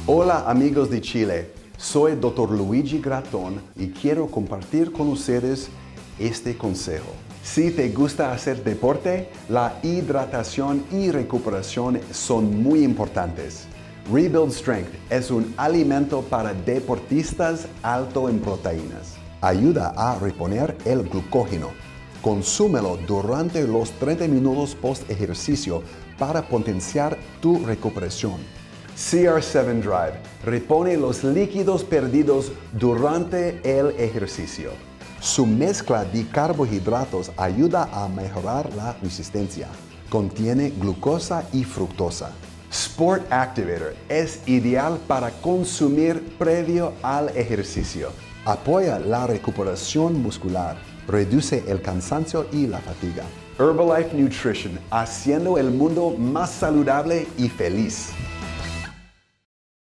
Hola amigos de Chile, soy Dr. Luigi Gratton y quiero compartir con ustedes este consejo. Si te gusta hacer deporte, la hidratación y recuperación son muy importantes. Rebuild Strength es un alimento para deportistas alto en proteínas. Ayuda a reponer el glucógeno. Consúmelo durante los 30 minutos post ejercicio para potenciar tu recuperación. CR7 Drive repone los líquidos perdidos durante el ejercicio. Su mezcla de carbohidratos ayuda a mejorar la resistencia. Contiene glucosa y fructosa. Sport Activator es ideal para consumir previo al ejercicio. Apoya la recuperación muscular, reduce el cansancio y la fatiga. Herbalife Nutrition, haciendo el mundo más saludable y feliz.